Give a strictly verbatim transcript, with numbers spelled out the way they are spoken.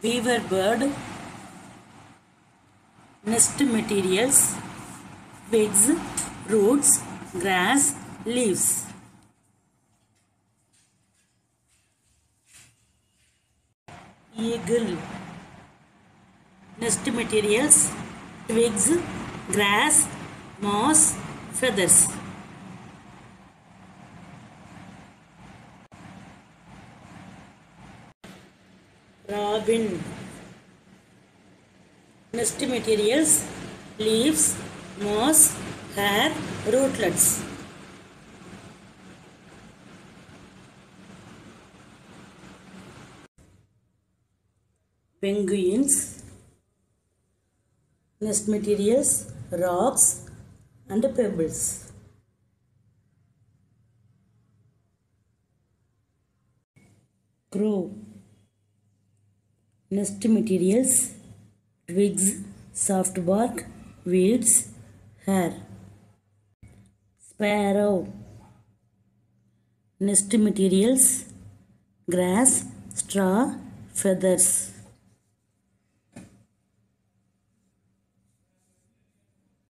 beaver bird, nest materials, twigs, roots, grass, leaves. Eagle, nest materials, twigs, grass, moss, feathers. Robin, nest materials, leaves, moss, hair, rootlets. Penguins, nest materials, rocks and pebbles. Crow, nest materials, twigs, soft bark, weeds, hair. Sparrow, nest materials, grass, straw, feathers.